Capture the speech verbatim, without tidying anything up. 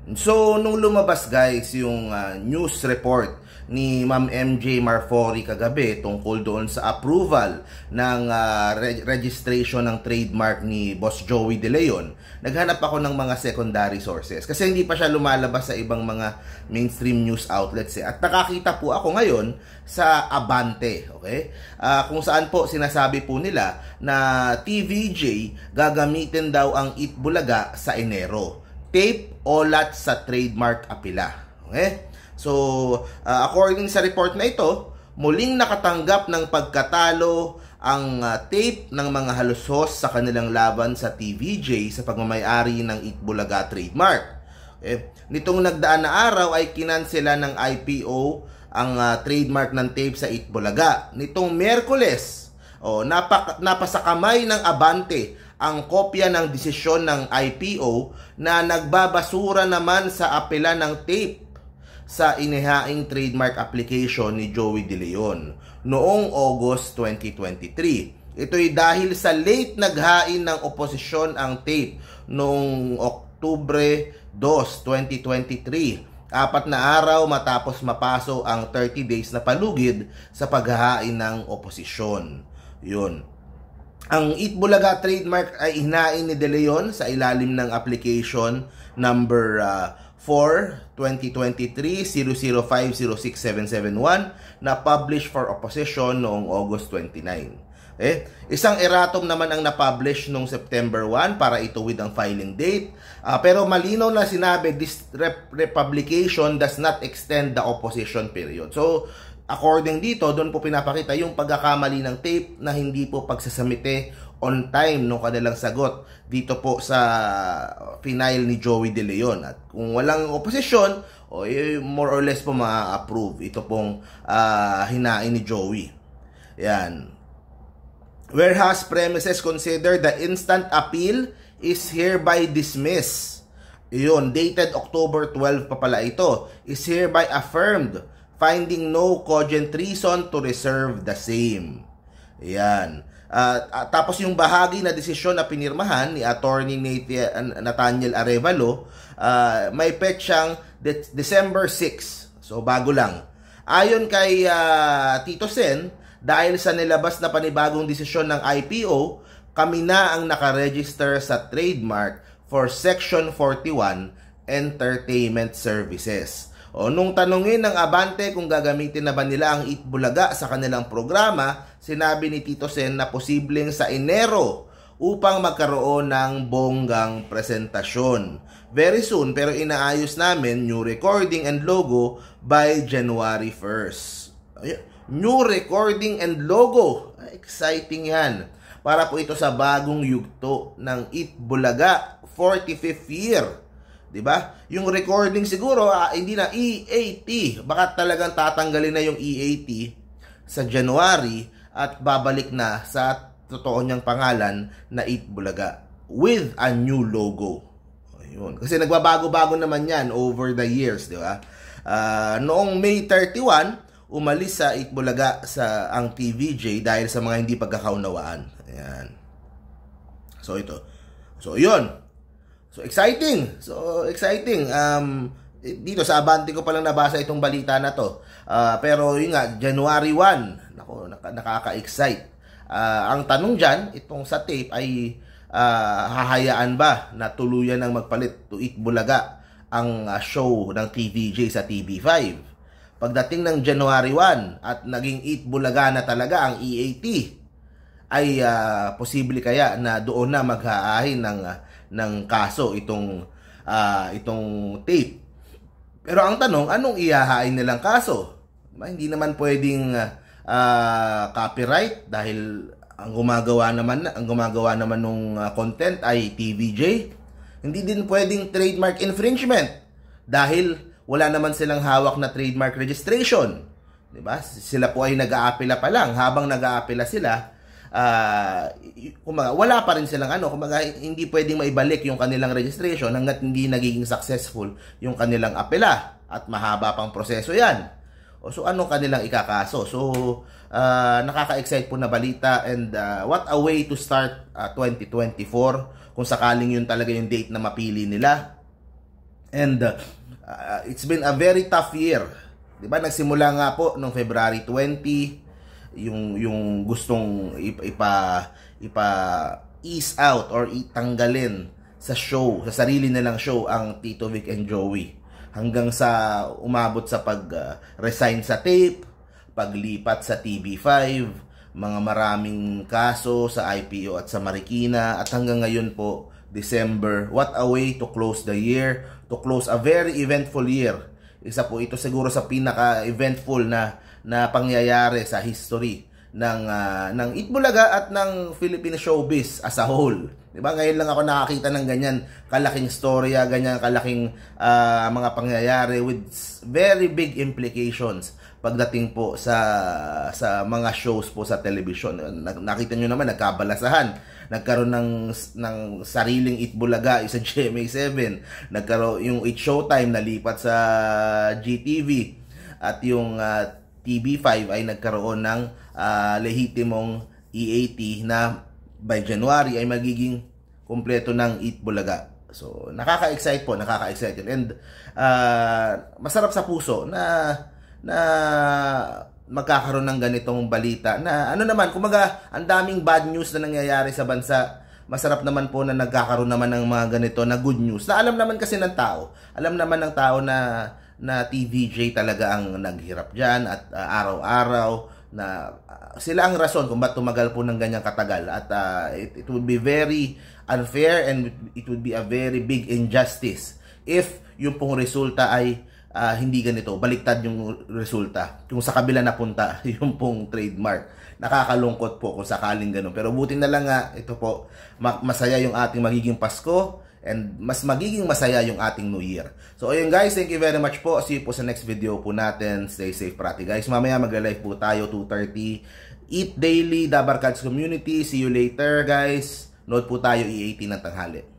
So, nung lumabas guys yung uh, news report ni Ma'am M J Marfori kagabi tungkol doon sa approval ng uh, re registration ng trademark ni Boss Joey De Leon, naghanap ako ng mga secondary sources kasi hindi pa siya lumalabas sa ibang mga mainstream news outlets eh. At nakakita po ako ngayon sa Abante, okay? Uh, kung saan po sinasabi po nila na T V J gagamitin daw ang Eat Bulaga sa Enero. Tape olat sa trademark apila. Okay? So, uh, according sa report na ito, muling nakatanggap ng pagkatalo ang uh, tape ng mga halusos sa kanilang laban sa T V J sa pagmamayari ng Eat Bulaga trademark. Okay? Nitong nagdaan na araw ay kinansela ng I P O ang uh, trademark ng tape sa Eat Bulaga. Nitong Miyerkules, oh, napak napasakamay ng Abante ang kopya ng desisyon ng I P O na nagbabasura naman sa apela ng tape sa inihaing trademark application ni Joey De Leon noong August twenty twenty-three. Ito'y dahil sa late naghain ng oposisyon ang tape noong Oktubre dos, twenty twenty-three. Apat na araw matapos mapaso ang thirty days na palugid sa paghahain ng oposisyon. Yun. Ang Eat Bulaga trademark ay hinain ni De Leon sa ilalim ng application number uh, four, twenty twenty-three, zero zero five zero six seven seven one na published for opposition noong August twenty-nine. Eh, isang erratum naman ang na-publish noong September one para ituwid ang filing date. Uh, pero malinaw na sinabi, this rep republication does not extend the opposition period. So, according dito, doon po pinapakita yung pagkakamali ng tape na hindi po pagsasamite on time no kanilang sagot dito po sa final ni Joey De Leon. At kung walang opposition, o eh, more or less po ma-approve ito pong uh, hinain ni Joey. Yan. Whereas premises consider the instant appeal is hereby dismissed. Yun, dated October twelve pa pala ito, is hereby affirmed, finding no cogent reason to reserve the same. Yan. Uh, tapos yung bahagi na desisyon na pinirmahan ni Attorney Nathaniel Arevalo, uh, may petsang de December sixth. So bago lang. Ayon kay uh, Tito Sen, dahil sa nilabas na panibagong desisyon ng I P O, kami na ang nakaregister sa trademark for Section forty-one Entertainment Services. O, nung tanungin ng Abante kung gagamitin na ba nila ang Eat Bulaga sa kanilang programa, sinabi ni Tito Sen na posibleng sa Enero upang magkaroon ng bonggang presentasyon. Very soon, pero inaayos namin new recording and logo by January first. New recording and logo. Exciting yan. Para po ito sa bagong yugto ng Eat Bulaga forty-fifth year. Diba? Yung recording siguro, ah, hindi na E A T. Baka talagang tatanggalin na yung E A T sa January at babalik na sa totoo niyang pangalan na Eat Bulaga with a new logo. Ayun. Kasi nagbabago-bago naman yan over the years, di ba? Uh, noong May thirty-one, umalis sa Eat Bulaga sa ang T V J dahil sa mga hindi pagkakaunawaan. Ayan. So ito. So yun. So exciting. So exciting. Um dito sa Abante ko palang nabasa itong balita na to. Uh, pero yun nga, January first. Nako, naka, nakaka-excite. Uh, ang tanong diyan, itong sa tape ay uh, hahayaan ba na tuluyan ng magpalit to Eat Bulaga ang uh, show ng T V J sa T V five? Pagdating ng January first at naging Eat Bulaga na talaga ang E A T, ay uh, posible kaya na doon na maghaahin ng uh, ng kaso itong uh, itong tape. Pero ang tanong, anong ihahain nilang kaso? Diba? Hindi naman pwedeng uh, copyright dahil ang gumagawa naman ang gumagawa naman ng uh, content ay T V J. Hindi din pwedeng trademark infringement dahil wala naman silang hawak na trademark registration. Diba? Sila po ay nag-aapela pa lang. Habang nag-aapela sila, uh, kumaga, wala pa rin silang ano, kumaga, hindi pwedeng maibalik yung kanilang registration hanggat hindi nagiging successful yung kanilang apela. At mahaba pang proseso yan. O, so ano kanilang ikakaso? So, uh, nakaka-excite po na balita and uh, what a way to start uh, twenty twenty-four kung sakaling yun talaga yung date na mapili nila. And uh, uh, it's been a very tough year. 'Di ba? Nagsimula nga po noong February twentieth yung yung gustong ipa ipa ease out or itanggalin sa show, sa sarili nilang show ang Tito Vic and Joey, hanggang sa umabot sa pag-resign uh, sa tape, paglipat sa T V five, mga maraming kaso sa I P O at sa Marikina, at hanggang ngayon po December. What a way to close the year, to close a very eventful year. Isa po ito siguro sa pinaka-eventful na na pangyayari sa history ng uh, ng Itbulaga at ng Philippine showbiz as a whole. 'Di ba? Ngayon lang ako nakakita ng ganyan kalaking storya, ganyan kalaking uh, mga pangyayari with very big implications pagdating po sa sa mga shows po sa television. Nakita niyo naman, nagkabalasahan. Nagkaroon ng ng sariling Itbulaga sa G M A seven. Nagkaroon yung It Showtime nalipat sa G T V, at yung uh, T V five ay nagkaroon ng uh, lehitimong E A T na by January ay magiging kumpleto ng Itbulaga. So nakaka-excite po, nakaka-excite, and uh, masarap sa puso na na magkakaroon ng ganitong balita na ano naman, kumaga ang daming bad news na nangyayari sa bansa. Masarap naman po na nagkakaroon naman ng mga ganito na good news na alam naman kasi ng tao. Alam naman ng tao na na T V J talaga ang naghirap diyan, at uh, araw-araw na uh, sila ang rason kung bakit tumagal po ng ganyang katagal, at uh, it, it would be very unfair and it would be a very big injustice if yung pong resulta ay Uh, hindi ganito, baliktad yung resulta, kung sa kabila napunta yung pong trademark. Nakakalungkot po kung sakaling ganun, pero buti na lang nga ito po, masaya yung ating magiging Pasko, and mas magiging masaya yung ating New Year. So ayun guys, thank you very much po. See you po sa next video po natin. Stay safe parati guys. Mamaya magla-live po tayo two thirty. Eat Daily, Dabarkads Community. See you later guys. Note po tayo E A T ng tanghali.